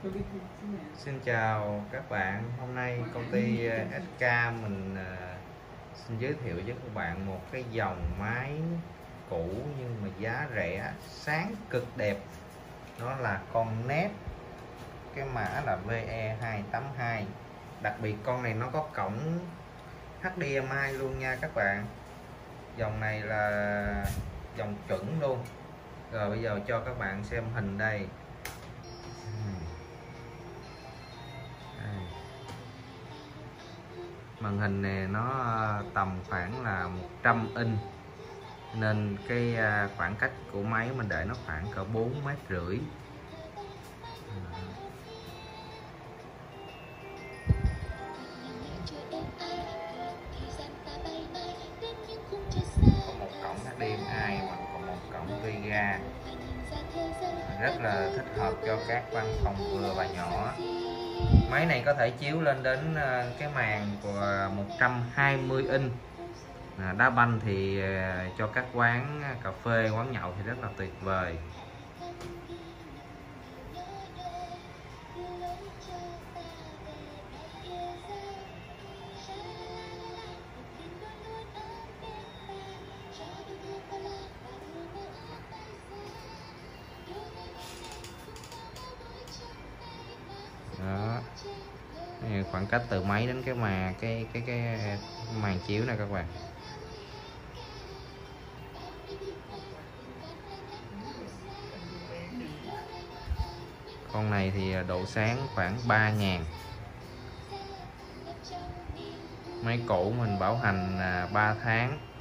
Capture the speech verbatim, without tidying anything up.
Xin chào các bạn, hôm nay công ty ét ca mình xin giới thiệu với các bạn một cái dòng máy cũ nhưng mà giá rẻ, sáng cực đẹp. Đó là con nét, cái mã là V E hai tám hai. Đặc biệt con này nó có cổng H D M I luôn nha các bạn. Dòng này là dòng chuẩn luôn. Rồi bây giờ cho các bạn xem hình đây. Màn hình này nó tầm khoảng là một trăm inch, nên cái khoảng cách của máy mình để nó khoảng cỡ bốn mét rưỡi. Có một cổng H D M I và còn một cổng Vega, rất là thích hợp cho các văn phòng vừa và nhỏ. Máy này có thể chiếu lên đến cái màn của một trăm hai mươi inch. Đá banh thì cho các quán cà phê, quán nhậu thì rất là tuyệt vời. Đó. Khoảng cách từ máy đến cái mà cái cái cái màn chiếu này các bạn. Con này thì độ sáng khoảng ba ngàn. Máy cũ mình bảo hành ba tháng.